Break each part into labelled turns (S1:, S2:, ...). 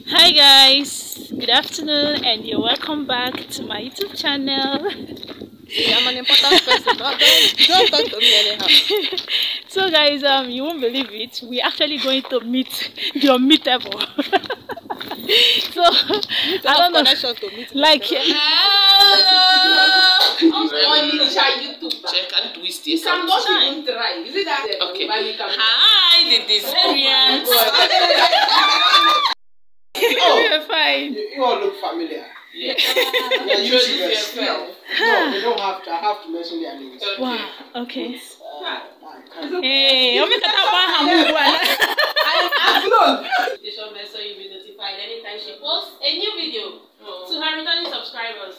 S1: Hi guys, good afternoon and you're welcome back to my YouTube channel.
S2: Yeah, I'm an important person. Don't talk to me anyhow.
S1: So guys, you won't believe it. We're actually going to meet the unmeetable. So I don't know, like
S3: Check and twist this.
S2: I'm not even try. Is it that?
S3: Okay. Hi, the Disneyans.
S1: we're fine.
S4: You all look familiar.
S3: Yeah.
S4: YouTubers. No, they don't have to. I have to mention their names.
S1: Wow. Okay.
S4: Hey,
S1: I'm gonna
S3: So you'll be notified anytime she posts a new video to her returning subscribers.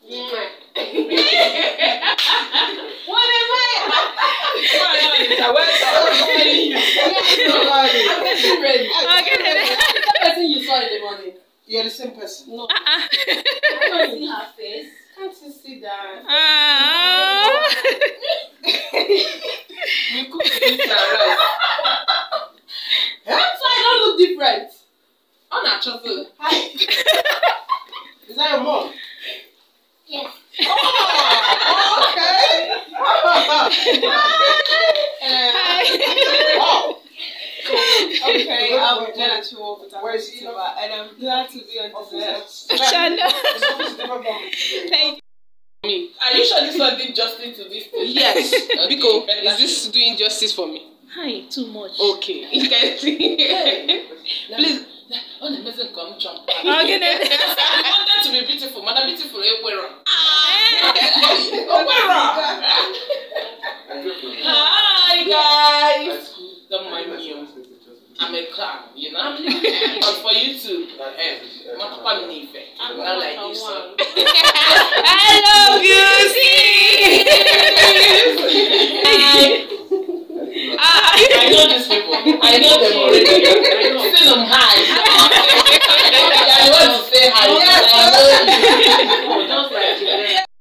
S2: I'm ready. The person you saw in the morning.
S4: you're the same person.
S2: No. I can't see her face. Can't you see that?
S3: We cook this rice.
S2: So I don't look different.
S3: On our chocolate.
S2: Hi.
S4: Is that your mom?
S2: Yes.
S4: Oh, okay. Wow.
S2: Okay, I'm Jenna Chiwo,
S4: Where is he?
S2: and I'm glad to be on this
S1: channel.
S4: Thank
S3: Me. Are you sure this one did justice to this thing?
S2: Yes.
S3: Okay.
S2: Biko, is this doing justice for me?
S1: Hi, too much.
S2: Okay. Interesting.
S3: Please. On the message come jump.
S1: Okay.
S3: I wanted to be beautiful, man. I'm beautiful. Ekwero. Hi guys. Don't mind me. I'm a clown, you know. But for you too. My papa Nife. I'm not like this.
S1: I love you,
S3: I know these people. I know them already. Say them hi. I want to say hi. Yes, I know you. Just like you.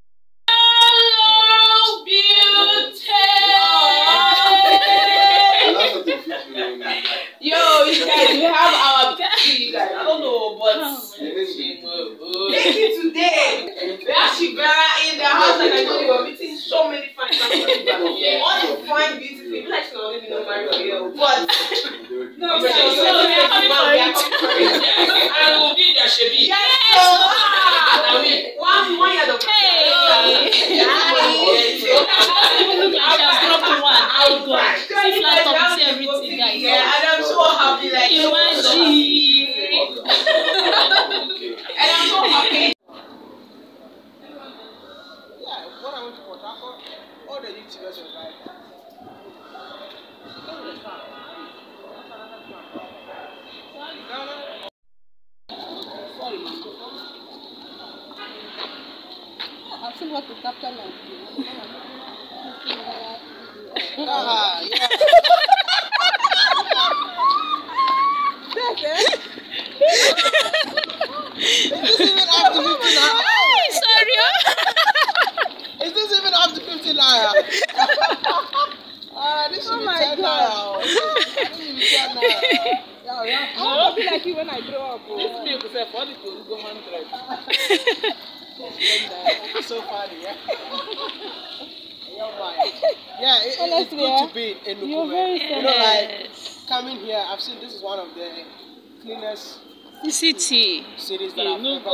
S3: Hello, beauty.
S2: Yo, you guys, we have our beauty, you guys. I don't know, but take it today. We actually in the house, and I know you were meeting so many fine people.
S3: Yeah.
S2: All the fine, beautiful people. Like, no, maybe not married for you, but
S3: No, we are coming for it. I will be their Shebi.
S2: yes, one year of and I'm so happy, like and I'm so happy.
S4: Yeah, when I went to Port Harcourt, all the YouTubers were like,
S2: I've seen what to capture now.
S4: yeah. Is this even up to 50 naira?
S1: Sorry.
S4: Is this even up to 50 naira? This should be 10 naira. This should be 10 naira. Yeah.
S2: I want to be like you when I grow up.
S3: This people say for the to go 100.
S4: So funny, yeah. Yeah, it's good to be in Nukume. You know, like coming here, I've seen this is one of the cleanest
S1: City.
S4: cities that I've ever been.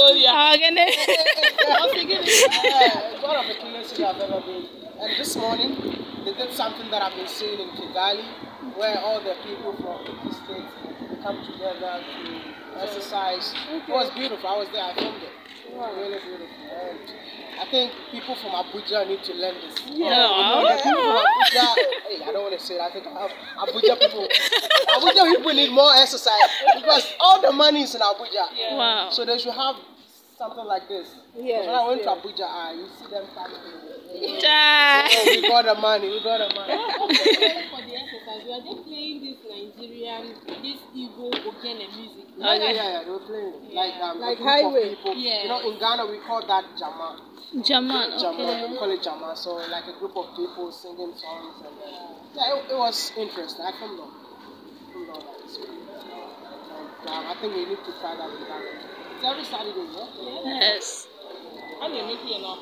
S4: It's one of the cleanest cities I've ever been. And this morning, they did something that I've been seeing in Kigali, where all the people from 50 states they come together to exercise. It was beautiful. I was there. I filmed it. Really beautiful. And I think people from Abuja need to learn this.
S1: Yeah.
S4: You know, the people from Abuja, hey, I don't want to say that. I think Abuja people need more exercise because all the money is in Abuja.
S1: Yeah. Wow.
S4: So they should have something like this.
S2: Yes,
S4: when I went to Abuja, you see them coming.
S1: Yeah.
S4: Oh, we got the money.
S2: For the exercise, we are just playing this Igbo Ogene music.
S4: Yeah, they were playing like a group
S2: highway.
S4: of people.
S2: Yeah.
S4: You know, in Ghana we call that Jama.
S1: Jaman,
S4: Jama, we call it Jama. So like a group of people singing songs and yeah, it was interesting. I filmed them. I think we need to try that in Ghana. It's every Saturday, yeah?
S1: Yes.
S2: And you're making enough.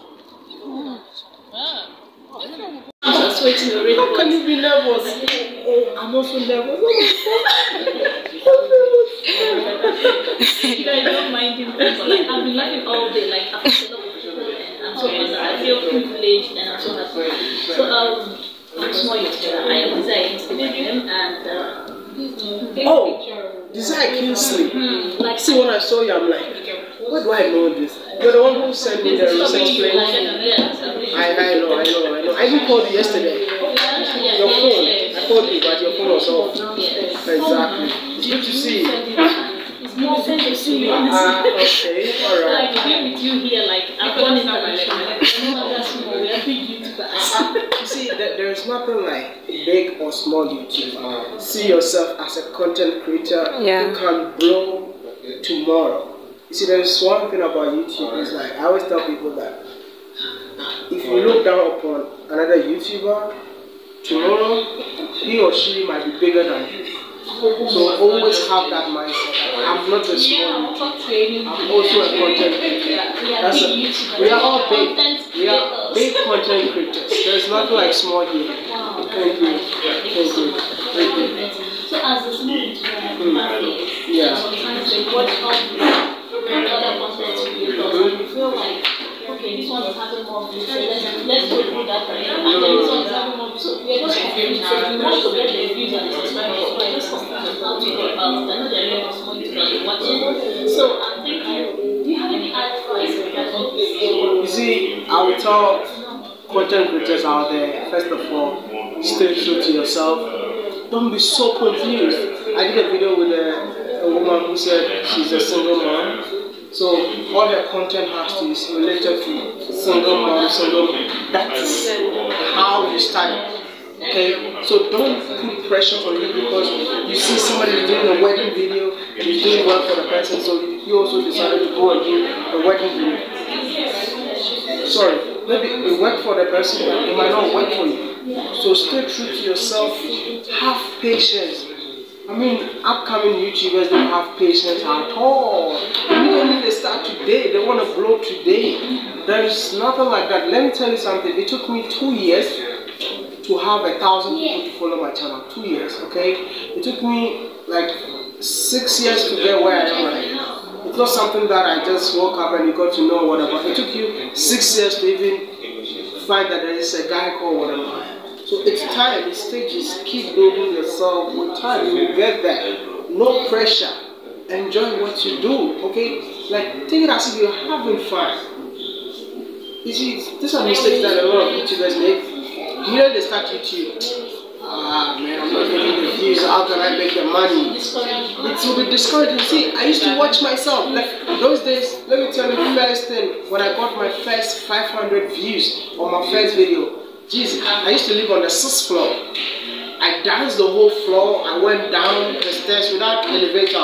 S3: Just waiting to read.
S4: How can you be nervous? Oh, I'm also nervous.
S3: You guys don't mind him, but like I've been laughing all day, like I've been so I feel privileged and I'm so happy. So I'm small YouTuber. I am Desire Instagram and
S4: Oh, Desire Kingsley.
S3: like
S4: See, when I saw you, I'm like, where do I know this? You're the one who sent me the research plane. I know. I even called you yesterday. Your phone. I called you, but your phone was off. Exactly. It's good to see you.
S3: It's more fun to see you.
S4: Okay, alright.
S3: Like being with you here, like I've gone international. We are big YouTubers.
S4: You see, there is nothing like big or small YouTuber. See yourself as a content creator who can blow tomorrow. You see, there's one thing about YouTube is like I always tell people that if you look down upon another YouTuber, tomorrow he or she might be bigger than you. So always have that mindset. I'm not a small YouTuber. I'm also a content creator. We are all big. We are big content creators. There's nothing like small here. Thank you.
S3: So as a small YouTuber, sometimes they watch all the other content creators and you feel like, okay, this one is having more views, so let's go through that and then this one is having more views. So we are just confused. So we want to get the views and the subscribers. So I just confused how to go about it. I know there are a lot of small YouTubers watching. So I'm thinking, do you have any advice regarding this?
S4: You see, I will tell content creators out there, first of all, stay true to yourself. Don't be so confused. I did a video with a woman who said she's a single mom. So all her content has to is related to single mom. That is how you start. Okay? So don't put pressure on you because you see somebody doing a wedding video, you're doing well for the person, so you also decided to go and do a wedding video. Sorry, maybe it worked for the person, but it might not work for you. So stay true to yourself, have patience. I mean, upcoming YouTubers don't have patience at all. Immediately they start today, they want to blow today. There is nothing like that. Let me tell you something. It took me 2 years to have 1,000 people to follow my channel. 2 years, okay? It took me like 6 years to get where I am right now. It's not something that I just woke up and you got to know whatever. It took you 6 years to even find that there is a guy called whatever. So it's time, it's stages. Keep building yourself. With time, you will get there. No pressure. Enjoy what you do, okay? Like, take it as if you're having fun. You see, these are mistakes that a lot of YouTubers make. Immediately they start YouTube. Man, I'm not getting the views. How can I make the money? It will be discouraging. See, I used to watch myself. Like, those days, let me tell you the first thing. When I got my first 500 views on my first video, jeez, I used to live on the 6th floor. I danced the whole floor. I went down the stairs without elevator.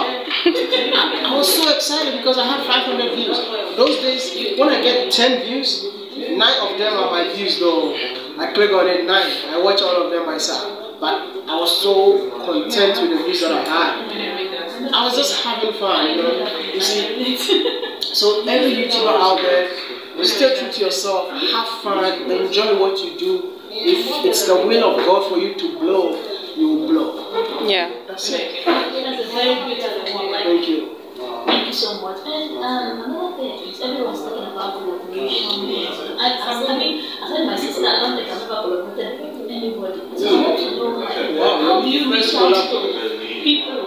S4: I was so excited because I had 500 views. Those days, when I get 10 views, 9 of them are my views though. I click on it, 9. I watch all of them myself. But I was so content with the views that I had. I was just having fun, you know. You see, so every YouTuber out there, stay true to yourself, have fun, enjoy what you do. If it's the will of God for you to blow, you will blow.
S1: Yeah.
S4: That's it.
S3: That's a very good one.
S4: Thank you.
S3: Thank you so much. And another thing is everyone's talking about collaboration. I mean, aside my sister, I don't think I've ever collaborated with anybody. So I want to know, like, how do you reach out to people?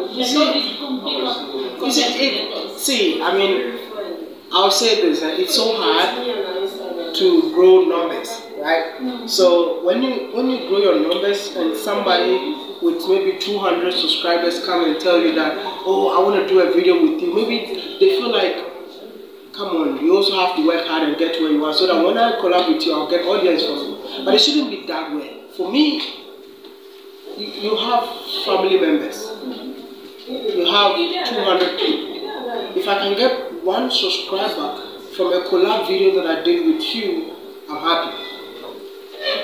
S4: See, I mean, I'll say this, it's so hard to grow numbers, right? So when you grow your numbers and somebody with maybe 200 subscribers come and tell you that, oh, I want to do a video with you, maybe they feel like, come on, you also have to work hard and get where you are so that when I collab with you, I'll get audience from you. But it shouldn't be that way. For me, you have family members. You have 200 people. If I can get 1 subscriber from a collab video that I did with you, I'm happy.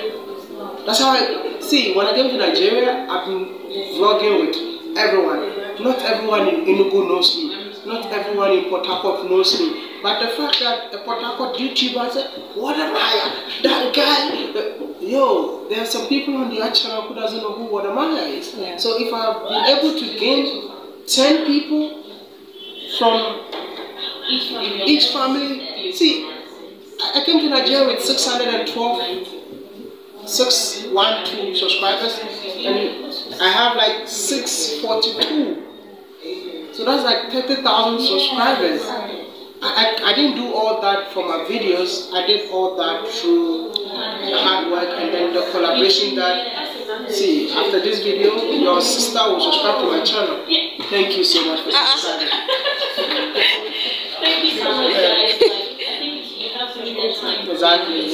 S4: That's how I see. When I came to Nigeria, I've been vlogging with everyone. Not everyone in Enugu knows me. Not everyone in Port Harcourt knows me. But the fact that a Port Harcourt YouTuber said, what am I? That guy. Yo, there are some people on the channel who doesn't know who Wodamaya is. Yeah. So if I've been able to gain 10 people from each family. See, I came to Nigeria with 612 subscribers, and I have like 642. So that's like 30,000 subscribers. I didn't do all that for my videos. I did all that through hard work and then the collaboration that, see, after this video, your sister will subscribe to my channel. Thank you so much for subscribing.
S3: Thank you so much, guys. I think you have to need time.
S4: Exactly.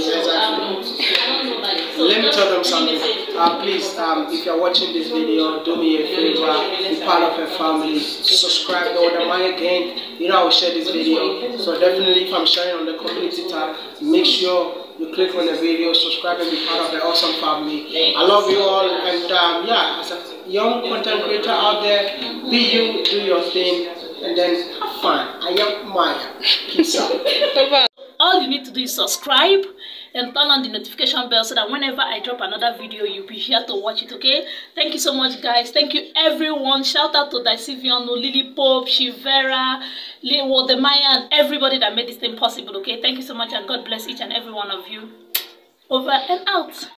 S4: Let me tell them something. Please, if you're watching this video, do me a favor, be part of a family, subscribe to Wodamaya Gang. You know I will share this video, so definitely if I'm sharing on the community tab, make sure you click on the video, subscribe and be part of the awesome family. I love you all, and yeah, as a young content creator out there, be you, do your thing, and then have fun. I am Maya. Peace out.
S1: All you need to do is subscribe and turn on the notification bell so that whenever I drop another video, you'll be here to watch it, okay? Thank you so much, guys. Thank you, everyone. Shout out to Daisiviano, Lily Pope, Shivera, Wodamaya, and everybody that made this thing possible, okay? Thank you so much, and God bless each and every one of you. Over and out.